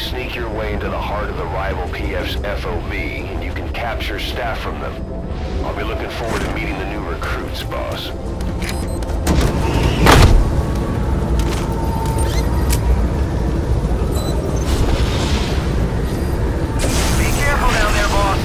sneak your way into the heart of the rival PF's FOB, and you can capture staff from them. I'll be looking forward to meeting the new recruits, boss. Be careful down there, boss.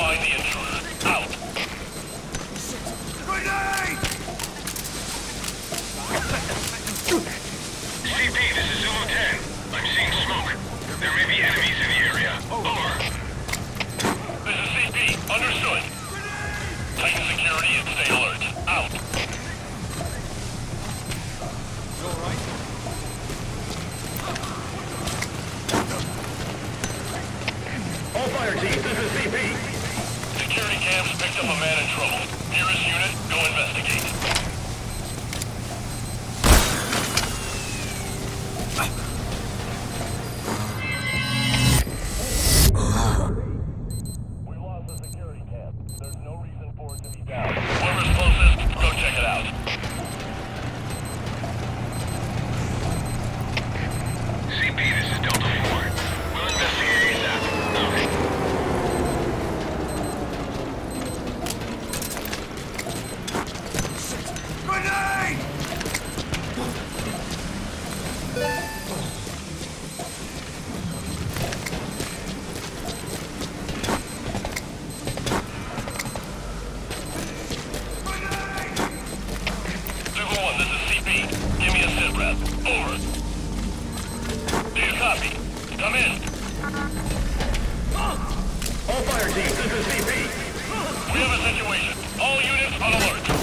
find the intruder. Out. Grenade! CP, this is Zulu 10. I'm seeing smoke. There may be enemies in the area. Over. This is CP. Understood. Tighten security and stay alert. Out. All fire teams, this is CP. Security cams picked up a man in trouble. Nearest unit, go investigate. We lost the security cam. There's no reason for it to be down. Whoever's closest, go check it out. CP, this is Delta 4. We'll investigate ASAP. Out. Grenade! Zulu 1, this is CP. Give me a sit rep. Over. Do you copy? Come in. All fire teams, this is CP. We have a situation. All units on alert.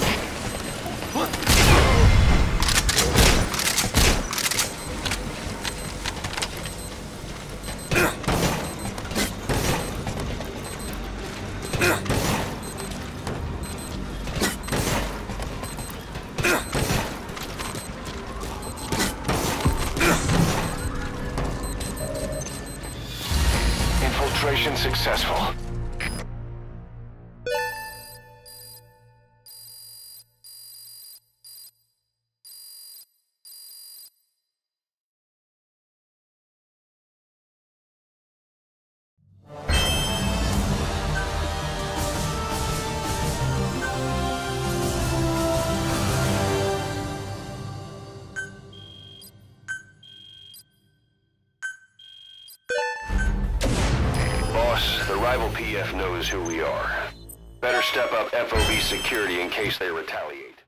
Infiltration successful. Boss, the rival PF knows who we are. Better step up FOB security in case they retaliate.